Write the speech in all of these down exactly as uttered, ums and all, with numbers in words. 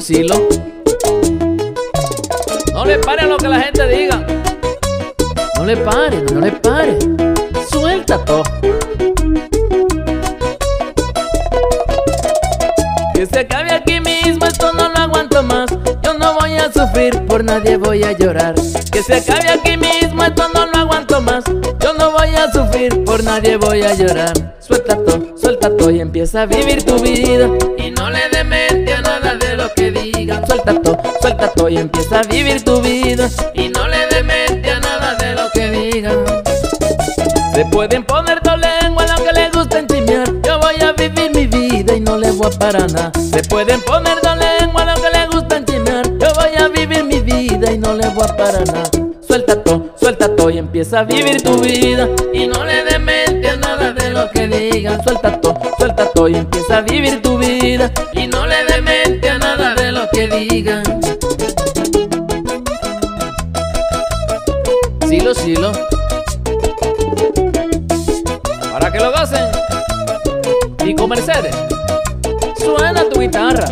silo. No le pare a lo que la gente diga. No le pare, no le pare. Suelta todo. Que se acabe aquí mismo, esto no lo aguanto más. Yo no voy a sufrir, por nadie voy a llorar. Que se acabe aquí mismo, esto no lo aguanto más. Yo no voy a sufrir, por nadie voy a llorar. Suelta todo, suelta todo y empieza a vivir tu vida. Y no le dé mente a nada de lo que digan. Suelta todo, suelta todo y empieza a vivir tu vida. Y no le dé mente a nada de lo que digan. Se pueden poner dos lenguas lo que les gusta enchismear. Yo voy a vivir mi vida y no le voy a parar nada. Se pueden poner dos lenguas lo que les gusta enchismear. Yo voy a vivir mi vida y no le voy a parar nada. Suelta todo, suelta todo y empieza a vivir tu vida. Y no le dé mente a nada de lo que digan. Suelta todo, suelta todo y empieza a vivir tu vida. Y no le dé mente a nada de lo que digan. Silo, silo. Para que lo gocen. Y con Mercedes, suena tu guitarra.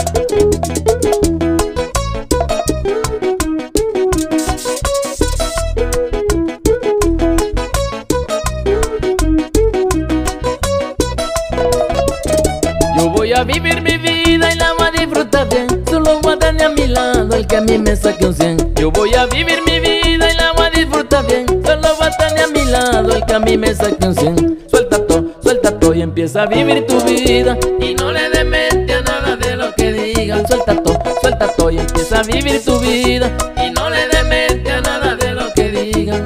Yo voy a vivir mi vida y la voy a disfrutar bien. Solo voy a tener a mi lado el que a mí me saque un cien. Yo voy a vivir mi vida y la voy a disfrutar bien. Solo voy a tener a mi lado el que a mí me saque un cien. Suelta todo, suelta todo y empieza a vivir tu vida. Y no le dé mente a nada de lo que digan. Suelta todo, suelta todo y empieza a vivir tu vida. Y no le dé mente a nada de lo que digan.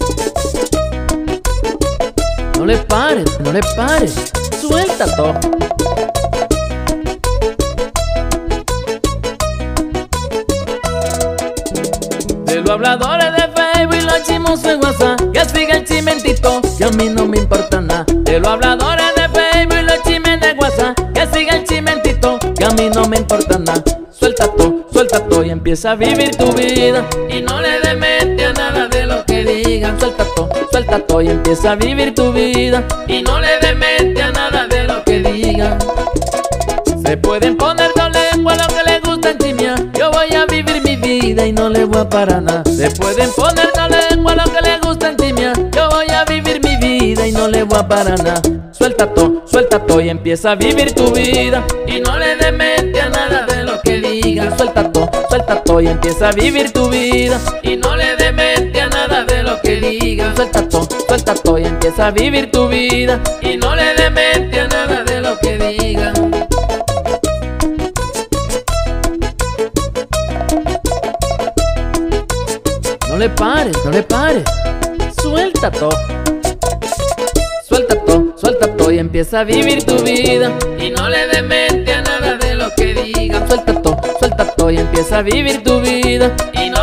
No le pares, no le pares. Suelta todo. De los habladores de Facebook y los chismosos en WhatsApp, que siga el chimentito, que a mí no me importa nada. De los habladores de Facebook y los chismes de WhatsApp, que siga el chimentito, que a mí no me importa nada. Suelta todo, suelta todo y empieza a vivir tu vida. Y no le dé mente a nada de lo que digan. Suelta todo, suelta todo y empieza a vivir tu vida. Y no le dé mente a nada de lo que digan. Se pueden poner dos lenguas lo que les gusta enchismear. Yo voy a vivir mi vida y no le voy a parar nada. Se pueden poner dos lenguas lo que les gusta enchismear. Yo voy a vivir mi vida y no le voy a parar nada. Suelta todo, suelta todo y empieza a vivir tu vida. Y no le dé mente a nada de lo que digan. Suelta todo, suelta todo y empieza a vivir tu vida. Y no le dé mente a nada de lo que digan. Suelta todo, suelta todo y empieza a vivir tu vida. Y no le dé mente a nada de lo que digan. No le pares, no le pares. Suelta todo. Suelta todo, suelta todo y empieza a vivir tu vida. Y no le dé mente a nada de lo que digan. Suelta todo, suelta todo y empieza a vivir tu vida. Y no